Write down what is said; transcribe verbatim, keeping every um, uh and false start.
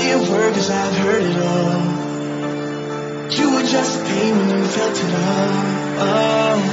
say a word, cause I've heard it all. You were just pain when you felt it all. Oh.